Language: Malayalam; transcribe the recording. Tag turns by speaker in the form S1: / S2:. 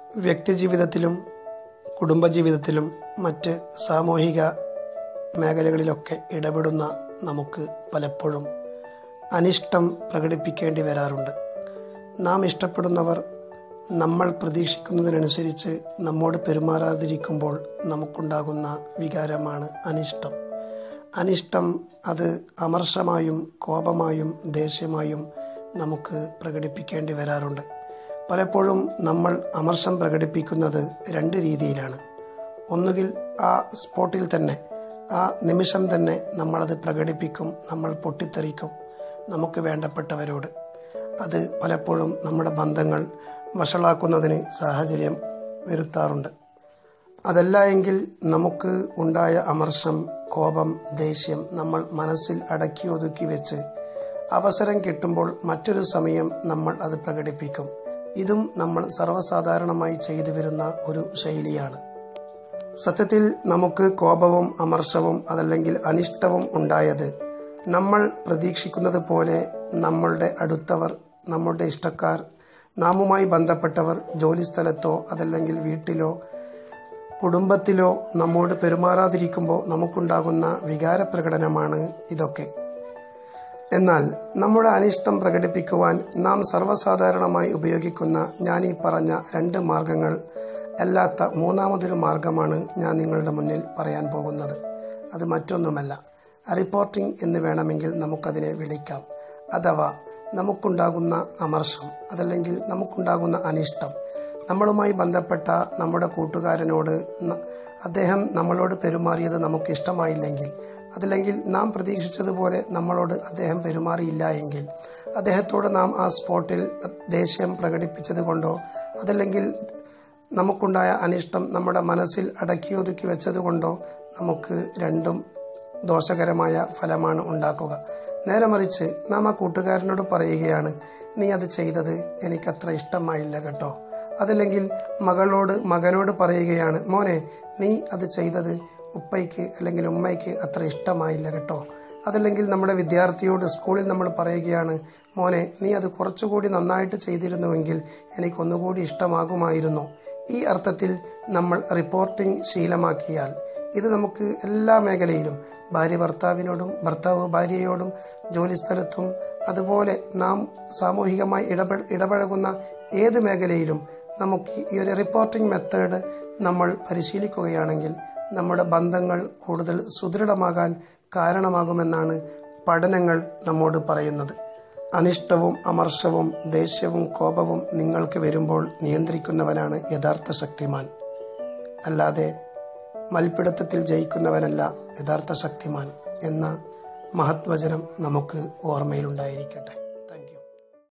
S1: വ്യക്തിജീവിതത്തിലും കുടുംബജീവിതത്തിലും മറ്റ് സാമൂഹിക മേഖലകളിലൊക്കെ ഇടപെടുന്ന നമുക്ക് പലപ്പോഴും അനിഷ്ടം പ്രകടിപ്പിക്കേണ്ടി വരാറുണ്ട്. നാം ഇഷ്ടപ്പെടുന്നവർ നമ്മൾ പ്രതീക്ഷിക്കുന്നതിനനുസരിച്ച് നമ്മോട് പെരുമാറാതിരിക്കുമ്പോൾ നമുക്കുണ്ടാകുന്ന വികാരമാണ് അനിഷ്ടം. അനിഷ്ടം അത് അമർഷമായും കോപമായും ദേഷ്യമായും നമുക്ക് പ്രകടിപ്പിക്കേണ്ടി വരാറുണ്ട്. പലപ്പോഴും നമ്മൾ അമർഷം പ്രകടിപ്പിക്കുന്നത് രണ്ട് രീതിയിലാണ്. ഒന്നുകിൽ ആ സ്പോട്ടിൽ തന്നെ, ആ നിമിഷം തന്നെ നമ്മളത് പ്രകടിപ്പിക്കും, നമ്മൾ പൊട്ടിത്തെറിക്കും നമുക്ക് വേണ്ടപ്പെട്ടവരോട്. അത് പലപ്പോഴും നമ്മുടെ ബന്ധങ്ങൾ വഷളാക്കുന്നതിന് സാഹചര്യം വരുത്താറുണ്ട്. അതല്ല എങ്കിൽ നമുക്ക് ഉണ്ടായ അമർഷം, കോപം, ദേഷ്യം നമ്മൾ മനസ്സിൽ അടക്കി ഒതുക്കി വെച്ച് അവസരം കിട്ടുമ്പോൾ മറ്റൊരു സമയം നമ്മൾ അത് പ്രകടിപ്പിക്കും. ഇതും നമ്മൾ സർവ്വസാധാരണമായി ചെയ്തു വരുന്ന ഒരു ശൈലിയാണ്. സത്യത്തിൽ നമുക്ക് കോപവും അമർഷവും അതല്ലെങ്കിൽ അനിഷ്ടവും ഉണ്ടായത് നമ്മൾ പ്രതീക്ഷിക്കുന്നത് പോലെ നമ്മളുടെ അടുത്തവർ, നമ്മളുടെ ഇഷ്ടക്കാർ, നാമുമായി ബന്ധപ്പെട്ടവർ ജോലിസ്ഥലത്തോ അതല്ലെങ്കിൽ വീട്ടിലോ കുടുംബത്തിലോ നമ്മോട് പെരുമാറാതിരിക്കുമ്പോൾ നമുക്കുണ്ടാകുന്ന വികാരപ്രകടനമാണ് ഇതൊക്കെ. എന്നാൽ നമ്മുടെ അനിഷ്ടം പ്രകടിപ്പിക്കുവാൻ നാം സർവ്വസാധാരണമായി ഉപയോഗിക്കുന്ന ഞാൻ ഈ പറഞ്ഞ രണ്ട് മാർഗങ്ങൾ അല്ലാത്ത മൂന്നാമതൊരു മാർഗമാണ് ഞാൻ നിങ്ങളുടെ മുന്നിൽ പറയാൻ പോകുന്നത്. അത് മറ്റൊന്നുമല്ല, റിപ്പോർട്ടിംഗ് എന്ന് വേണമെങ്കിൽ നമുക്കതിനെ വിളിക്കാം. അഥവാ നമുക്കുണ്ടാകുന്ന അമർഷം അതല്ലെങ്കിൽ നമുക്കുണ്ടാകുന്ന അനിഷ്ടം, നമ്മളുമായി ബന്ധപ്പെട്ട നമ്മുടെ കൂട്ടുകാരനോട് അദ്ദേഹം നമ്മളോട് പെരുമാറിയത് നമുക്ക് ഇഷ്ടമായില്ലെങ്കിൽ, അതല്ലെങ്കിൽ നാം പ്രതീക്ഷിച്ചതുപോലെ നമ്മളോട് അദ്ദേഹം പെരുമാറിയില്ല എങ്കിൽ, അദ്ദേഹത്തോട് നാം ആ സ്പോട്ടിൽ ദേഷ്യം പ്രകടിപ്പിച്ചത് കൊണ്ടോ അതല്ലെങ്കിൽ നമുക്കുണ്ടായ അനിഷ്ടം നമ്മുടെ മനസ്സിൽ അടക്കിയൊതുക്കി വെച്ചതുകൊണ്ടോ നമുക്ക് രണ്ടും ദോഷകരമായ ഫലമാണ് ഉണ്ടാക്കുക. നേരെ മറിച്ച് നാം ആ കൂട്ടുകാരനോട് പറയുകയാണ്, നീ അത് ചെയ്തത് എനിക്കത്ര ഇഷ്ടമായില്ല കേട്ടോ. അതല്ലെങ്കിൽ മകനോട് പറയുകയാണ്, മോനെ നീ അത് ചെയ്തത് ഉപ്പയ്ക്ക് അല്ലെങ്കിൽ ഉമ്മയ്ക്ക് അത്ര ഇഷ്ടമായില്ല കേട്ടോ. അതല്ലെങ്കിൽ നമ്മുടെ വിദ്യാർത്ഥിയോട് സ്കൂളിൽ നമ്മൾ പറയുകയാണ്, മോനെ നീ അത് കുറച്ചുകൂടി നന്നായിട്ട് ചെയ്തിരുന്നുവെങ്കിൽ എനിക്കൊന്നുകൂടി ഇഷ്ടമാകുമായിരുന്നു. ഈ അർത്ഥത്തിൽ നമ്മൾ റിപ്പോർട്ടിംഗ് ശീലമാക്കിയാൽ ഇത് നമുക്ക് എല്ലാ മേഖലയിലും, ഭാര്യ ഭർത്താവിനോടും ഭർത്താവ് ഭാര്യയോടും ജോലിസ്ഥലത്തും അതുപോലെ നാം സാമൂഹികമായി ഇടപഴകുന്ന ഏത് മേഖലയിലും നമുക്ക് ഈ ഒരു റിപ്പോർട്ടിംഗ് മെത്തേഡ് നമ്മൾ പരിശീലിക്കുകയാണെങ്കിൽ നമ്മുടെ ബന്ധങ്ങൾ കൂടുതൽ സുദൃഢമാകാൻ കാരണമാകുമെന്നാണ് പഠനങ്ങൾ നമ്മോട് പറയുന്നത്. അനിഷ്ടവും അമർഷവും ദേഷ്യവും കോപവും നിങ്ങൾക്ക് വരുമ്പോൾ നിയന്ത്രിക്കുന്നവനാണ് യഥാർത്ഥ ശക്തിമാൻ. അല്ലാതെ മൽപ്പിടുത്തത്തിൽ ജയിക്കുന്നവനല്ല യഥാർത്ഥ ശക്തിമാൻ എന്ന മഹത്വചനം നമുക്ക് ഓർമ്മയിലുണ്ടായിരിക്കട്ടെ.